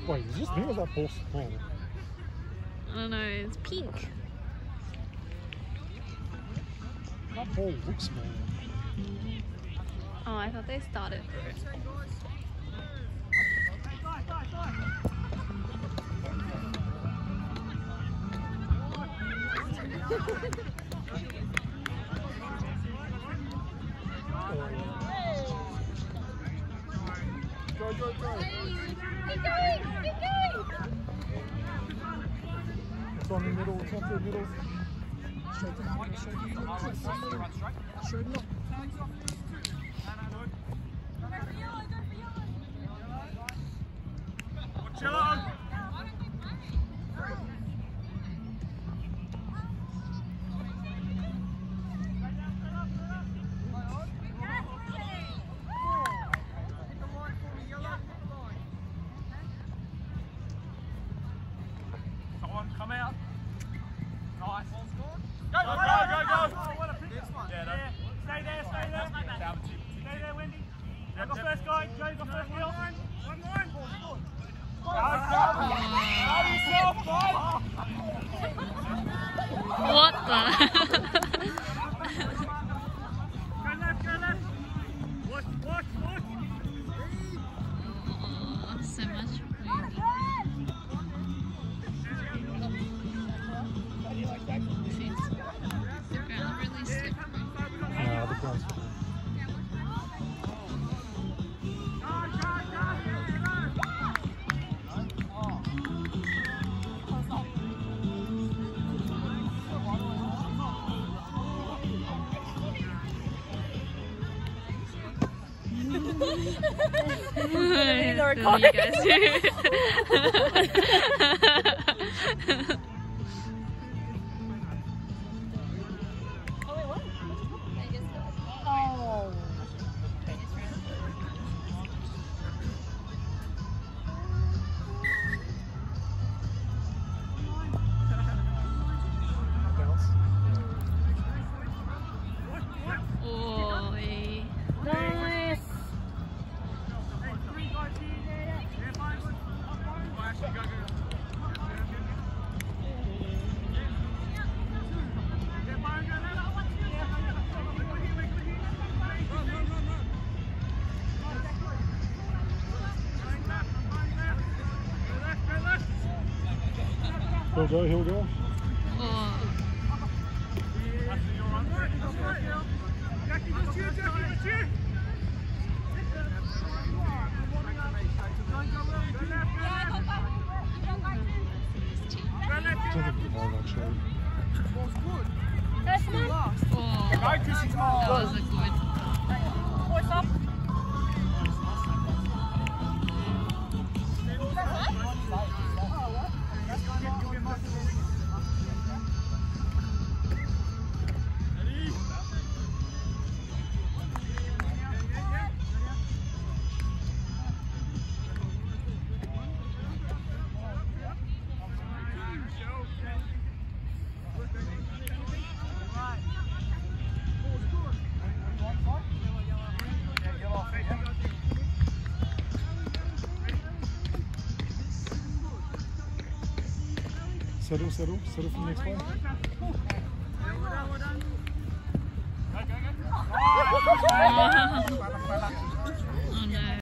Wait, is this me or is that ball small? I don't know, it's pink. That ball looks small. Oh, I thought they started first. Go, go, go. Keep going! Keep going! It's on the middle, it's on the middle. Straight to the middle, straight to the middle. Straight up. Come out. Nice. Go, go, go, go. Yeah, no. Stay there, stay there. Stay there, Wendy. Yep, go first, guy. Joe, go first, Neil. One line. What the? Go left, go left. Watch, watch, watch. Oh, so much wind. The ground really slippery. Yeah, the ground's fine. You guys He'll go, he'll go. Oh. That was a good. Settle, settle, settle for the next one. Go, go, go.